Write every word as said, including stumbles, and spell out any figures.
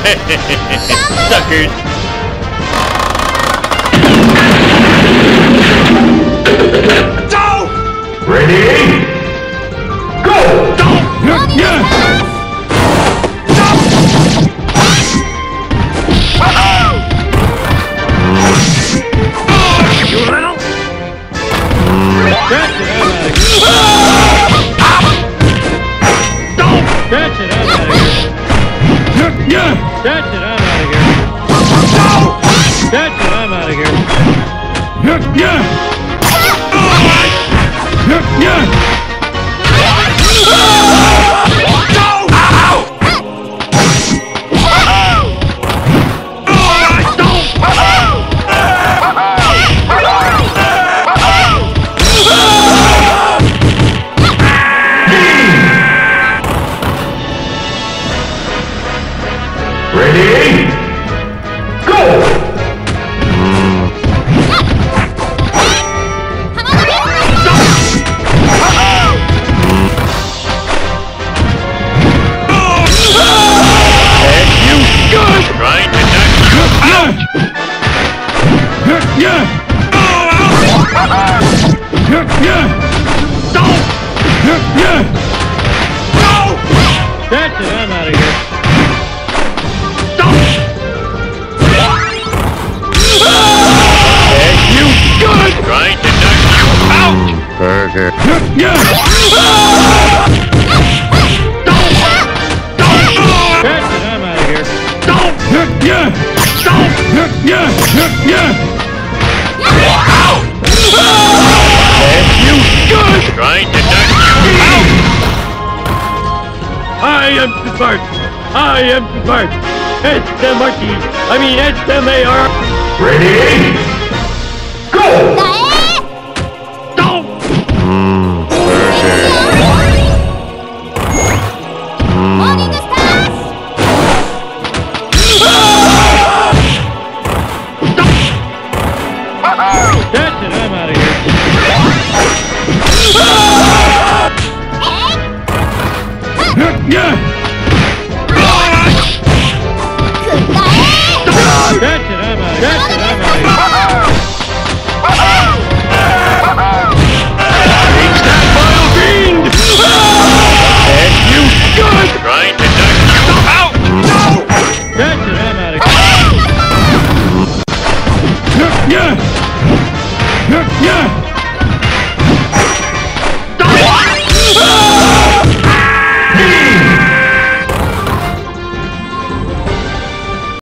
Suckers! Ready? Go! You little! Scratch it out of here! Scratch it out of here! Scratch it out of here! Scratch it out of here! Ready? Go! Trying to knock you out! Scratch it, I'm out of here. You good! Trying to knock you out! Burger. Scratch it, I'm out of here. You good! Trying to knock you out! I am smart. I am smart. It's the monkey. I mean, it's the mayor. Ready? Go! Don't! Mmm, burger. That's it, I'm out of here. Yeah!